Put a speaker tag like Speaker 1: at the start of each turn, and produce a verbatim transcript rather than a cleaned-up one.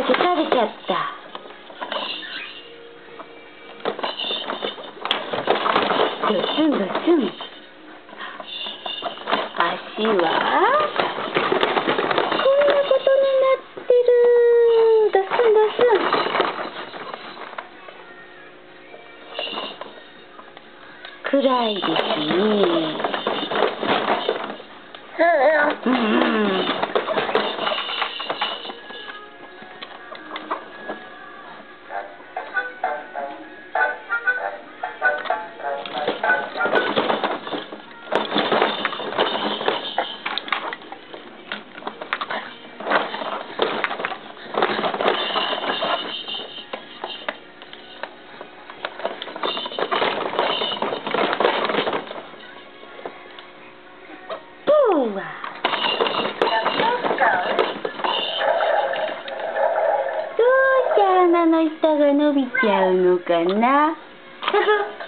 Speaker 1: だけ食べちゃった。ドスンドスン。足はこんなことになってる。ドスンドスン。暗いですね。うん。どうして鼻の下が伸びちゃうのかな。